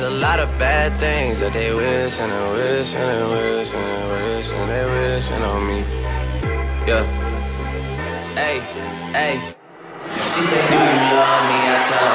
It's a lot of bad things that they wish and they wish and they wish and they wish and they wishing on me. Yeah. Hey, hey. She said, do you love me? I tell her